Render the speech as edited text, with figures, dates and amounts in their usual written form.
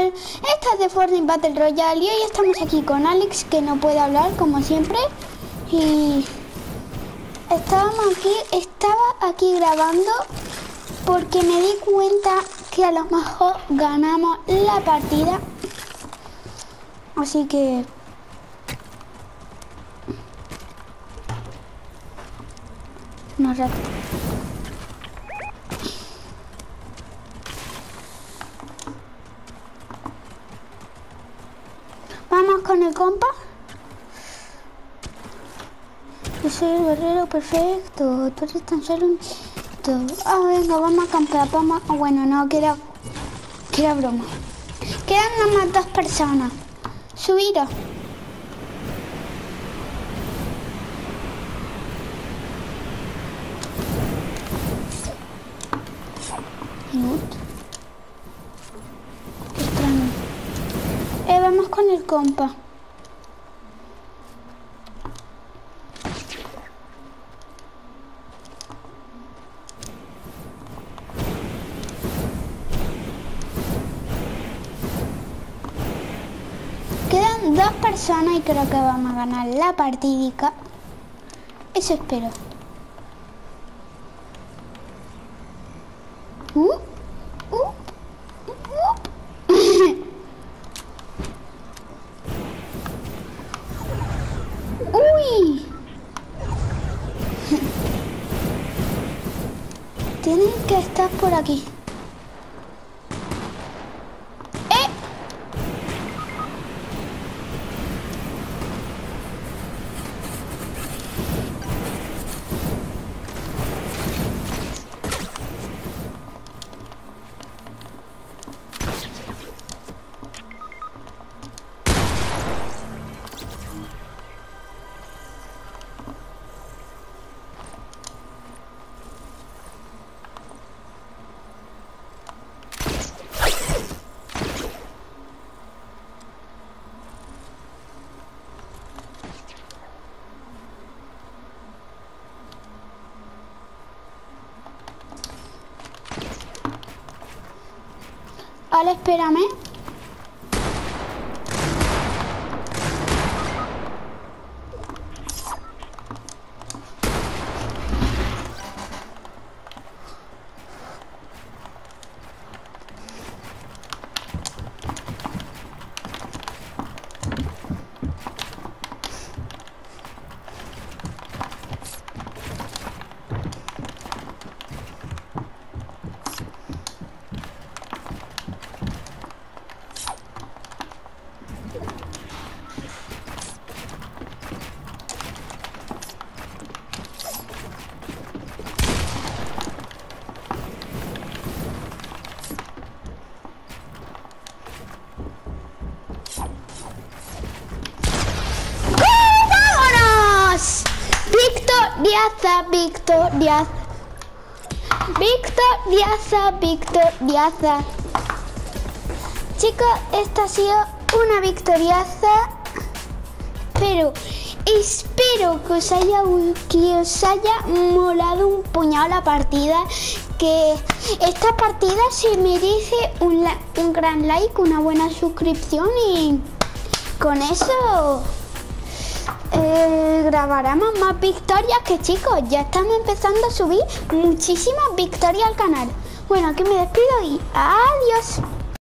canal. Esta es de Fortnite Battle Royale y hoy estamos aquí con Alex, que no puede hablar como siempre. Y estaba aquí grabando porque me di cuenta que a lo mejor ganamos la partida. Así que no rato. Vamos con el compa. Yo soy el guerrero perfecto. Tú eres tan solo un... Ah, venga, vamos a campear. Vamos... Bueno, no, que era broma. Quedan nada más 2 personas. Subiros. Qué extraño. Vamos con el compa. Quedan 2 personas y creo que vamos a ganar la partidica. Eso espero. ¡Uy! Tienen que estar por aquí. Vale, espérame. Victoriaza. Chicos, esta ha sido una victoriaza, pero espero que os haya molado un puñado la partida, que esta partida se merece un gran like, una buena suscripción, y con eso grabaremos más victorias, que chicos, ya estamos empezando a subir muchísimas victorias al canal. Bueno, aquí me despido y adiós.